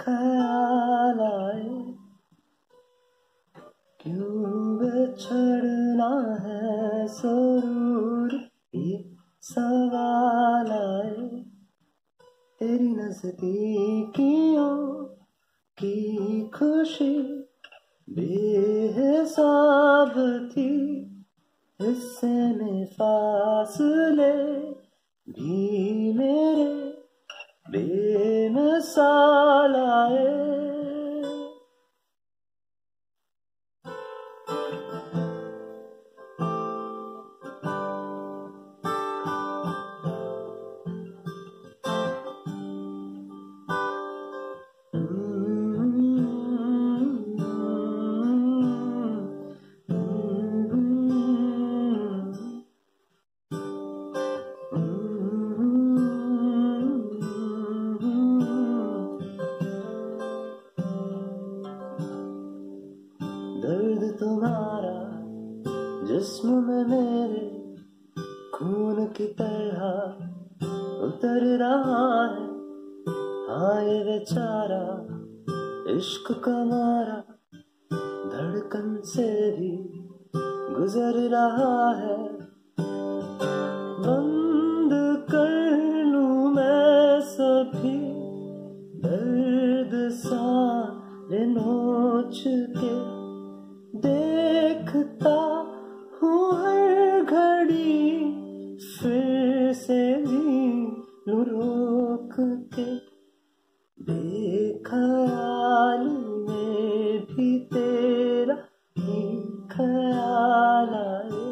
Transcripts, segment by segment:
ख्याल आए, क्यों बिछड़ना है जरूर, ये सवाल आए। तेरी नजदीकियों की खुशी बेहिसाब थी, हिस्से में फासले भी मेरे बेमिसाल आए। दर्द तुम्हारा जिस्म में मेरे खून की तरह उतर रहा है। हाँ ये बेचारा इश्क का मारा धड़कन से भी गुजर रहा है। बंद कर लूं मैं सभी दर्द सारे नोच के, देखता हूँ हर घड़ी फिर से जी लूं रोक के। बेख्याली में भी तेरा ही ख्याल आए,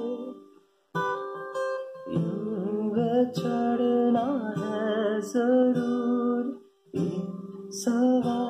यूं बिछड़ना है जरूर, ये सवाल